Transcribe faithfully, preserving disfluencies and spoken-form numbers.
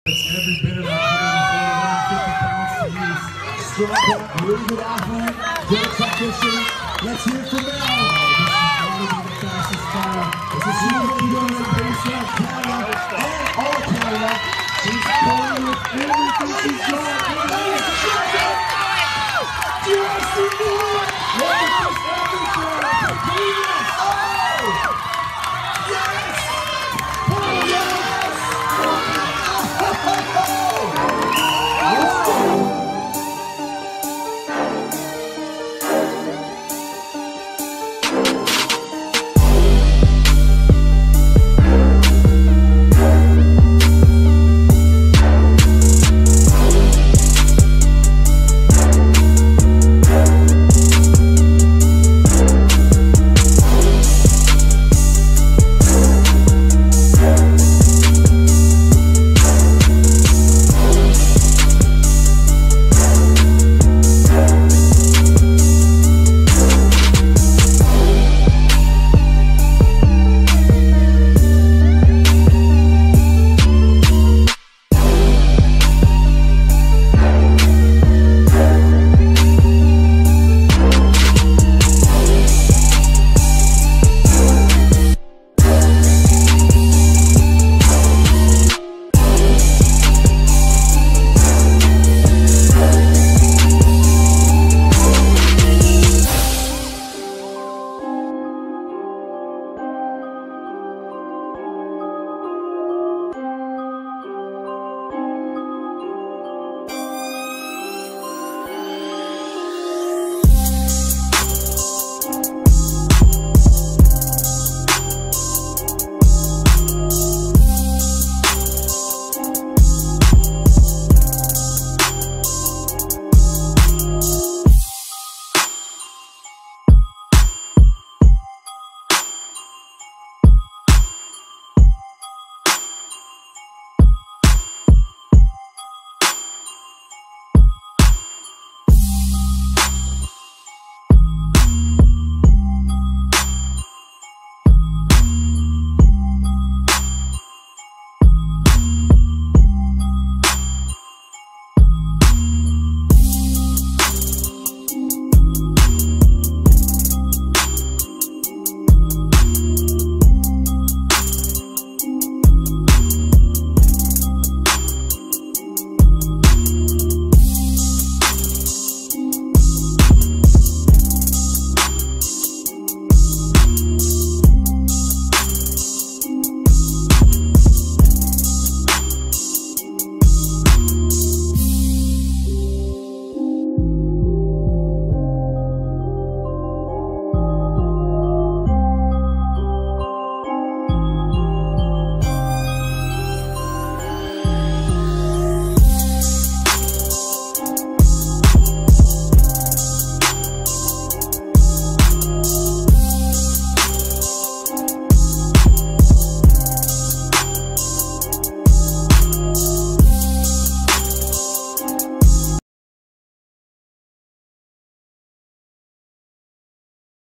Every bit of that one hundred forty-one, fifty pounds to use. Strong back, really good athlete, great technician. Let's hear it from Mel. Oh, this is going to be the fastest fire. This is usually going to base up Canada and all Canada. She's pulling with everything she's got. Just